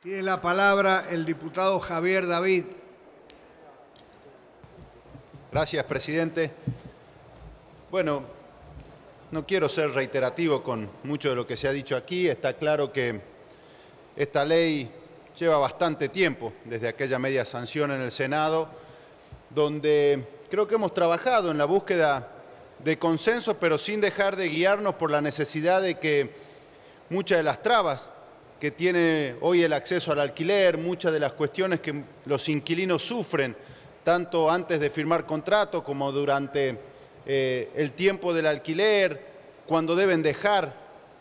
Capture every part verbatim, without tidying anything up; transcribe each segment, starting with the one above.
Tiene la palabra el diputado Javier David. Gracias, presidente. Bueno, no quiero ser reiterativo con mucho de lo que se ha dicho aquí. Está claro que esta ley lleva bastante tiempo, desde aquella media sanción en el Senado, donde creo que hemos trabajado en la búsqueda de consenso, pero sin dejar de guiarnos por la necesidad de que muchas de las trabas que tiene hoy el acceso al alquiler, muchas de las cuestiones que los inquilinos sufren, tanto antes de firmar contrato como durante eh, el tiempo del alquiler, cuando deben dejar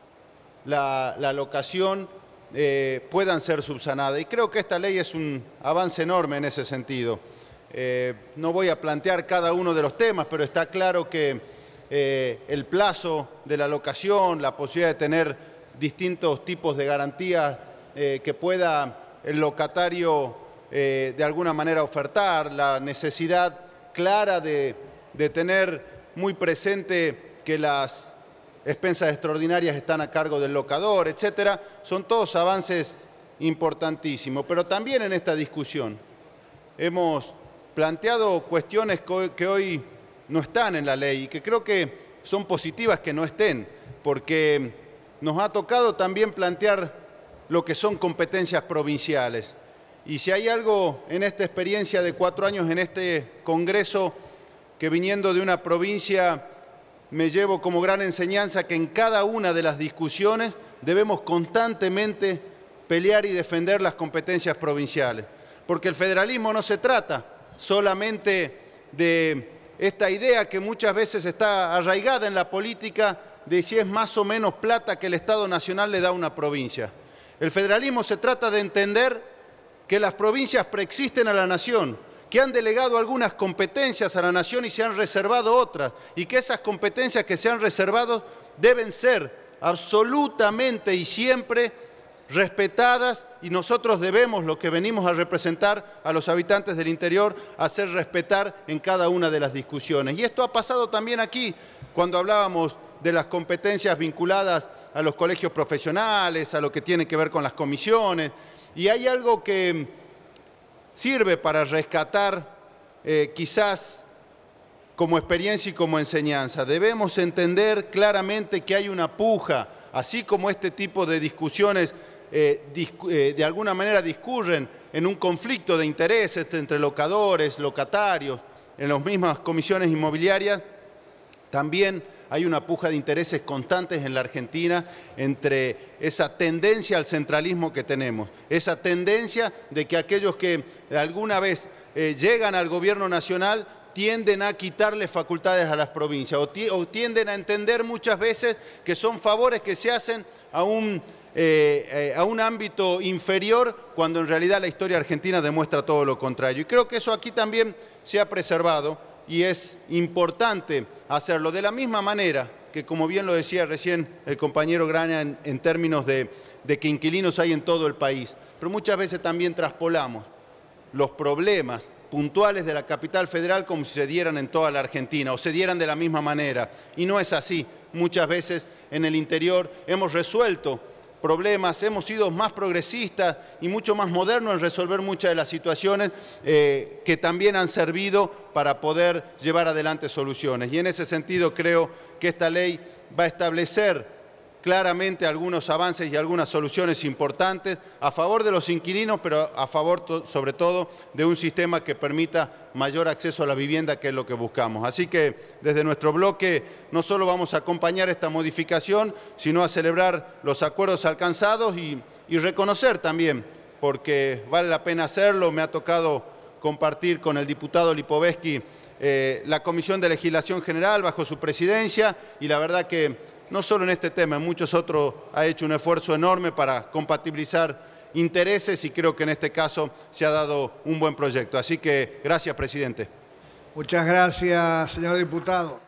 la, la locación, eh, puedan ser subsanadas. Y creo que esta ley es un avance enorme en ese sentido. Eh, no voy a plantear cada uno de los temas, pero está claro que eh, el plazo de la locación, la posibilidad de tener distintos tipos de garantías eh, que pueda el locatario eh, de alguna manera ofertar, la necesidad clara de, de tener muy presente que las expensas extraordinarias están a cargo del locador, etcétera, son todos avances importantísimos. Pero también en esta discusión hemos planteado cuestiones que hoy no están en la ley y que creo que son positivas que no estén, porque nos ha tocado también plantear lo que son competencias provinciales. Y si hay algo en esta experiencia de cuatro años en este Congreso, que viniendo de una provincia me llevo como gran enseñanza, que en cada una de las discusiones debemos constantemente pelear y defender las competencias provinciales. Porque el federalismo no se trata solamente de esta idea que muchas veces está arraigada en la política de si es más o menos plata que el Estado Nacional le da a una provincia. El federalismo se trata de entender que las provincias preexisten a la nación, que han delegado algunas competencias a la nación y se han reservado otras, y que esas competencias que se han reservado deben ser absolutamente y siempre respetadas, y nosotros debemos, lo que venimos a representar a los habitantes del interior, hacer respetar en cada una de las discusiones. Y esto ha pasado también aquí, cuando hablábamos de las competencias vinculadas a los colegios profesionales, a lo que tiene que ver con las comisiones. Y hay algo que sirve para rescatar eh, quizás como experiencia y como enseñanza. Debemos entender claramente que hay una puja, así como este tipo de discusiones eh, discu eh, de alguna manera discurren en un conflicto de intereses entre locadores, locatarios, en las mismas comisiones inmobiliarias, también hay una puja de intereses constantes en la Argentina entre esa tendencia al centralismo que tenemos, esa tendencia de que aquellos que alguna vez eh, llegan al gobierno nacional tienden a quitarle facultades a las provincias o, o tienden a entender muchas veces que son favores que se hacen a un, eh, eh, a un ámbito inferior, cuando en realidad la historia argentina demuestra todo lo contrario. Y creo que eso aquí también se ha preservado. Y es importante hacerlo de la misma manera que, como bien lo decía recién el compañero Graña, en, en términos de, de que inquilinos hay en todo el país, pero muchas veces también traspolamos los problemas puntuales de la capital federal como si se dieran en toda la Argentina o se dieran de la misma manera. Y no es así. Muchas veces en el interior hemos resuelto problemas, hemos sido más progresistas y mucho más modernos en resolver muchas de las situaciones eh, que también han servido para poder llevar adelante soluciones. Y en ese sentido creo que esta ley va a establecer claramente algunos avances y algunas soluciones importantes a favor de los inquilinos, pero a favor sobre todo de un sistema que permita mayor acceso a la vivienda, que es lo que buscamos. Así que desde nuestro bloque no solo vamos a acompañar esta modificación, sino a celebrar los acuerdos alcanzados y, y reconocer también, porque vale la pena hacerlo. Me ha tocado compartir con el diputado Lipovetsky eh, la Comisión de Legislación General bajo su presidencia, y la verdad que no solo en este tema, en muchos otros ha hecho un esfuerzo enorme para compatibilizar intereses y creo que en este caso se ha dado un buen proyecto. Así que gracias, presidente. Muchas gracias, señor diputado.